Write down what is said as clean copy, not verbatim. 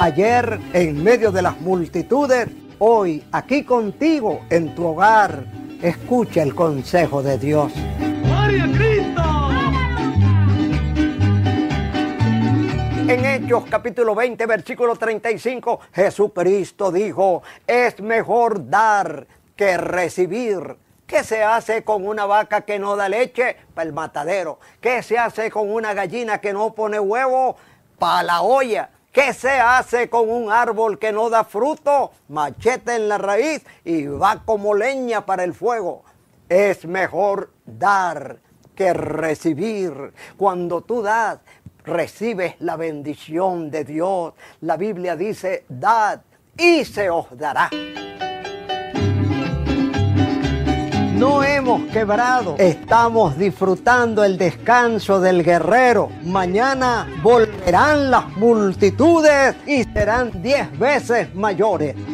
Ayer en medio de las multitudes, hoy aquí contigo en tu hogar. Escucha el consejo de Dios. ¡Gloria a Cristo! En Hechos capítulo 20, versículo 35, Jesucristo dijo, es mejor dar que recibir. ¿Qué se hace con una vaca que no da leche? Para el matadero. ¿Qué se hace con una gallina que no pone huevo? Para la olla. ¿Qué se hace con un árbol que no da fruto? Machete en la raíz y va como leña para el fuego. Es mejor dar que recibir. Cuando tú das, recibes la bendición de Dios. La Biblia dice, dad y se os dará. No hemos quebrado, estamos disfrutando el descanso del guerrero. Mañana volverán las multitudes y serán 10 veces mayores.